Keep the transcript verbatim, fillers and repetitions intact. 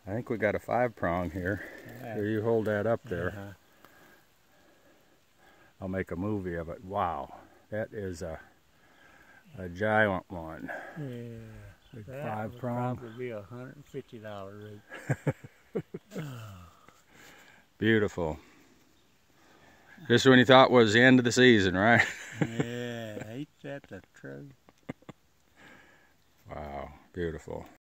I think we got a five prong here. Yeah. Here, you hold that up there. Uh-huh. I'll make a movie of it. Wow, that is a a giant one. Yeah. Big That five would prong. probably be a hundred and fifty dollars. Beautiful. Just when you thought was the end of the season, right? Yeah, ain't that the truth? Wow, beautiful.